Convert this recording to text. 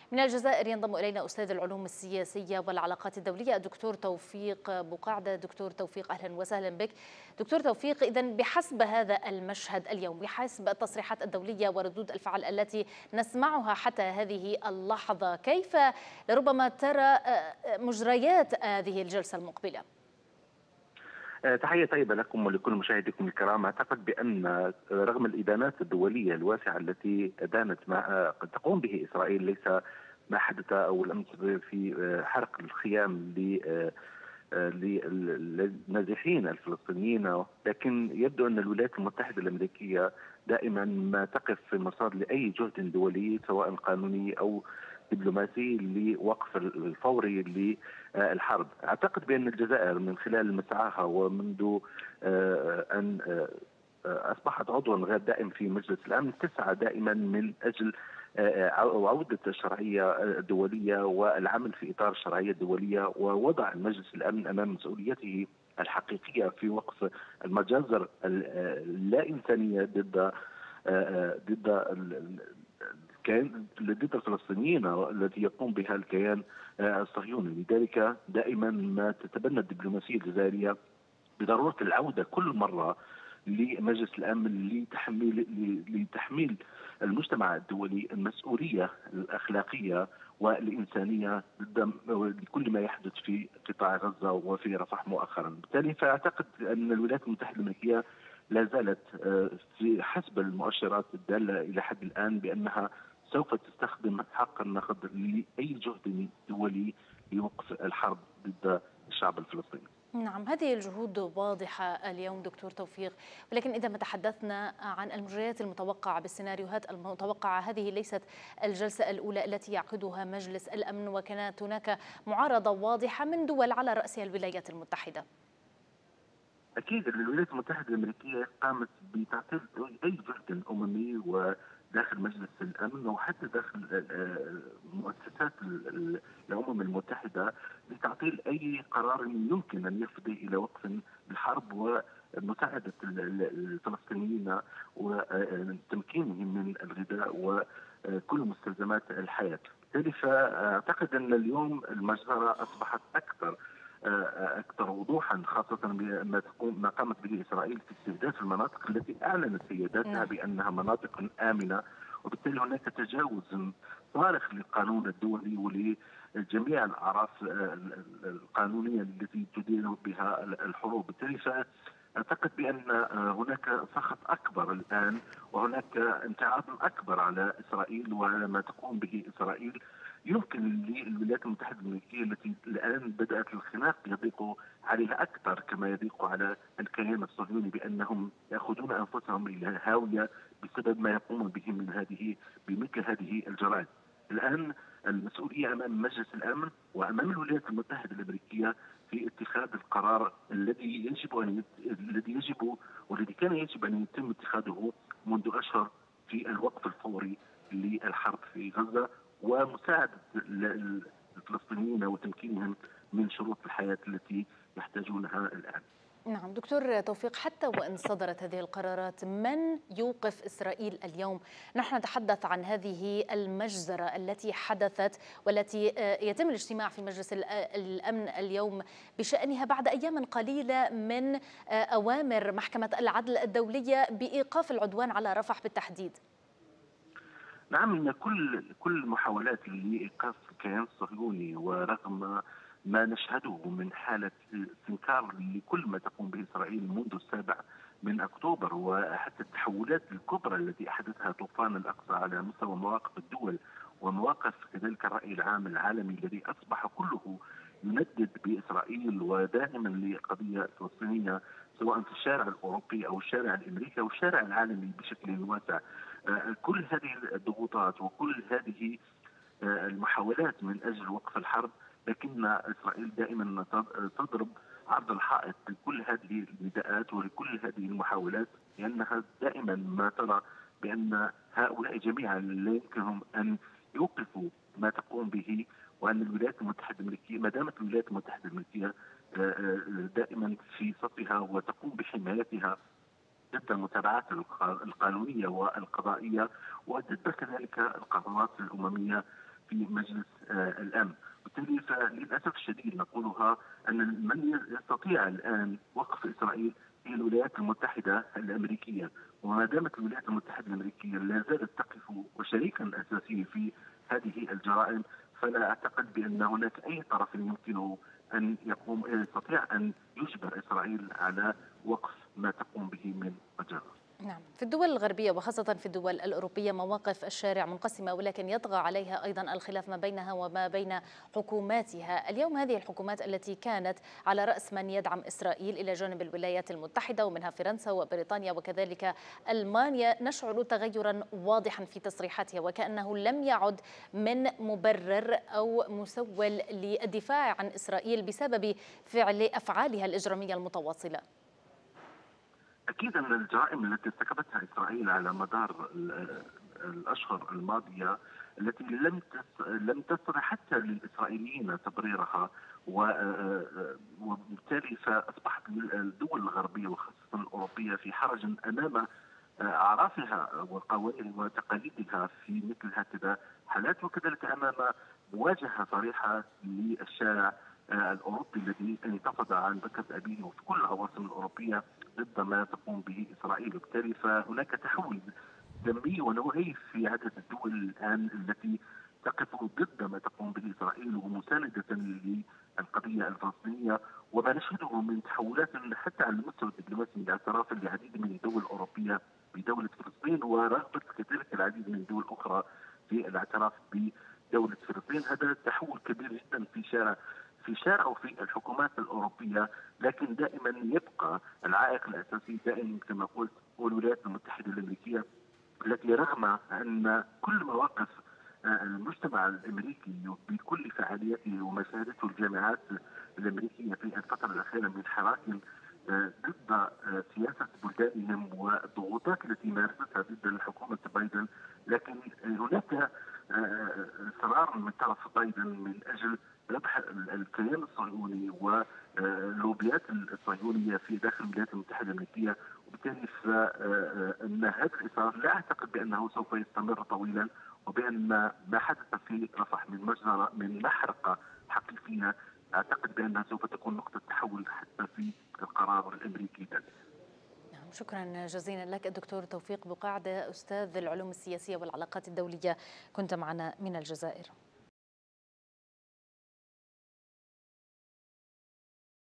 من الجزائر ينضم إلينا أستاذ العلوم السياسية والعلاقات الدولية الدكتور توفيق بقعدة. دكتور توفيق أهلا وسهلا بك. دكتور توفيق، إذن بحسب هذا المشهد اليوم، بحسب التصريحات الدولية وردود الفعل التي نسمعها حتى هذه اللحظة، كيف لربما ترى مجريات هذه الجلسة المقبلة؟ تحية طيبة لكم ولكل مشاهديكم الكرام. أعتقد بأن رغم الإدانات الدولية الواسعة التي دانت ما قد تقوم به إسرائيل، ليس ما حدث أو الأمس في حرق الخيام للنازحين الفلسطينيين، لكن يبدو أن الولايات المتحدة الأمريكية دائما ما تقف في المرصاد لأي جهد دولي سواء قانوني أو دبلوماسي لوقف الفوري للحرب. أعتقد بأن الجزائر من خلال مسعاها ومنذ أن أصبحت عضوا غير دائم في مجلس الأمن تسعى دائما من أجل عودة الشرعية الدولية والعمل في إطار الشرعية الدولية، ووضع مجلس الأمن أمام مسؤوليته الحقيقية في وقف المجازر اللا إنسانية ضد الفلسطينيين التي يقوم بها الكيان الصهيوني. لذلك دائما ما تتبنى الدبلوماسية الجزائرية بضرورة العودة كل مرة لمجلس الأمن لتحميل المجتمع الدولي المسؤولية الأخلاقية والإنسانية ضد كل ما يحدث في قطاع غزة وفي رفح مؤخرا. بالتالي فأعتقد أن الولايات المتحدة الأمريكية لا زالت في حسب المؤشرات الدالة إلى حد الآن بأنها سوف تستخدم حق النقد لأي جهد دولي لوقف الحرب ضد الشعب الفلسطيني. نعم، هذه الجهود واضحة اليوم دكتور توفيق، ولكن إذا ما تحدثنا عن المجريات المتوقعة بالسيناريوهات المتوقعة، هذه ليست الجلسة الأولى التي يعقدها مجلس الأمن، وكانت هناك معارضة واضحة من دول على رأسها الولايات المتحدة. أكيد الولايات المتحدة الأمريكية قامت بتعطيل أي جهد أممي وداخل مجلس الأمن وحتى داخل مؤسسات الأمم المتحدة لتعطيل أي قرار يمكن أن يفضي إلى وقف الحرب ومساعدة الفلسطينيين وتمكينهم من الغذاء وكل مستلزمات الحياة. بالتالي فأعتقد أن اليوم المجزرة أصبحت أكثر وضوحا، خاصة ما قامت به إسرائيل في استهداف المناطق التي أعلنت سيادتها بأنها مناطق آمنة، وبالتالي هناك تجاوز صارخ للقانون الدولي ولجميع الأعراف القانونية التي تدير بها الحروب. بالتالي أعتقد بأن هناك سخط أكبر الآن وهناك امتعاض أكبر على إسرائيل وعلى ما تقوم به إسرائيل. يمكن للولايات المتحدة الأمريكية التي الآن بدأت الخناق يضيق عليها أكثر كما يضيق على الكيان الصهيوني بأنهم يأخذون أنفسهم إلى الهاوية بسبب ما يقوم به بمثل هذه الجرائم. الآن المسؤولية أمام مجلس الأمن وأمام الولايات المتحدة الأمريكية في اتخاذ القرار والذي كان يجب أن يتم اتخاذه منذ أشهر في الوقف الفوري للحرب في غزة ومساعدة الفلسطينيين وتمكينهم من شروط الحياة التي يحتاجونها الآن. نعم دكتور توفيق، حتى وإن صدرت هذه القرارات، من يوقف إسرائيل اليوم؟ نحن نتحدث عن هذه المجزرة التي حدثت والتي يتم الاجتماع في مجلس الأمن اليوم بشأنها بعد أيام قليلة من أوامر محكمة العدل الدولية بإيقاف العدوان على رفح بالتحديد. نعم، إن كل محاولات لإيقاف الكيان الصهيوني ورغم ما نشهده من حالة استنكار لكل ما تقوم به إسرائيل منذ 7 أكتوبر وحتى التحولات الكبرى التي أحدثها طوفان الأقصى على مستوى مواقف الدول ومواقف كذلك الرأي العام العالمي الذي أصبح كله يندد بإسرائيل ودائما للقضية الفلسطينية سواء في الشارع الأوروبي أو الشارع الأمريكي أو الشارع العالمي بشكل واسع. كل هذه الضغوطات وكل هذه المحاولات من أجل وقف الحرب، لكن إسرائيل دائما تضرب عرض الحائط لكل هذه النداءات ولكل هذه المحاولات، لأنها دائما ما ترى بأن هؤلاء جميعا لا يمكنهم أن يوقفوا ما تقوم به، وأن الولايات المتحدة الأمريكية ما دامت الولايات المتحدة الأمريكية دائما في صفها وتقوم بحمايتها ضد المتابعات القانونية والقضائية وضد كذلك القرارات الأممية في مجلس الامن. بالتالي فللاسف الشديد نقولها ان من يستطيع الان وقف اسرائيل هي الولايات المتحده الامريكيه، وما دامت الولايات المتحده الامريكيه لا زالت تقف وشريكا اساسيا في هذه الجرائم، فلا اعتقد بان هناك اي طرف يمكنه ان يستطيع ان يجبر اسرائيل على وقف ما تقوم به من مجازر. نعم، في الدول الغربية وخاصة في الدول الأوروبية مواقف الشارع منقسمة، ولكن يطغى عليها أيضا الخلاف ما بينها وما بين حكوماتها. اليوم هذه الحكومات التي كانت على رأس من يدعم إسرائيل إلى جانب الولايات المتحدة ومنها فرنسا وبريطانيا وكذلك ألمانيا نشعر تغيرا واضحا في تصريحاتها، وكأنه لم يعد من مبرر أو مسول للدفاع عن إسرائيل بسبب أفعالها الإجرامية المتواصلة. اكيد ان الجرائم التي ارتكبتها اسرائيل على مدار الاشهر الماضيه، التي لم تستطع حتى للاسرائيليين تبريرها، وبالتالي فاصبحت الدول الغربيه وخاصه الاوروبيه في حرج امام اعرافها وقوانينها وتقاليدها في مثل هكذا حالات، وكذلك امام مواجهه صريحه للشارع الاوروبي الذي انتفض عن بكره ابيه وفي كل العواصم الاوروبيه ضد ما تقوم به اسرائيل. وبالتالي فهناك تحول دموي ونوعي في عدد الدول الان التي تقف ضد ما تقوم به اسرائيل ومسانده للقضيه الفلسطينيه، وما نشهده من تحولات حتى على المستوى الدبلوماسي من اعتراف العديد من الدول الاوروبيه بدوله فلسطين، ورغبه كذلك العديد من الدول الاخرى في الاعتراف بدوله فلسطين. هذا تحول كبير جدا في شارع وفي الحكومات الاوروبيه، لكن دائما يبقى العائق الاساسي دائما كما قلت هو الولايات المتحده الامريكيه، التي رغم ان كل مواقف المجتمع الامريكي بكل فعالياته وما شهدته الجامعات الامريكيه في الفتره الاخيره من حراك ضد سياسه بلدانهم والضغوطات التي مارستها ضد حكومه بايدن، لكن هناك اصرار من طرف بايدن من اجل ربح الكيان الصهيوني واللوبيات الصهيونيه في داخل الولايات المتحده الامريكيه. وبالتالي فان هذا الاصرار لا اعتقد بانه سوف يستمر طويلا، وبان ما حدث في رفح من مجزره من محرقه حقيقيه اعتقد بانها سوف تكون نقطه تحول حتى في القرار الامريكي ذاته. شكرا جزيلا لك الدكتور توفيق بقعدة، أستاذ العلوم السياسية والعلاقات الدولية، كنت معنا من الجزائر.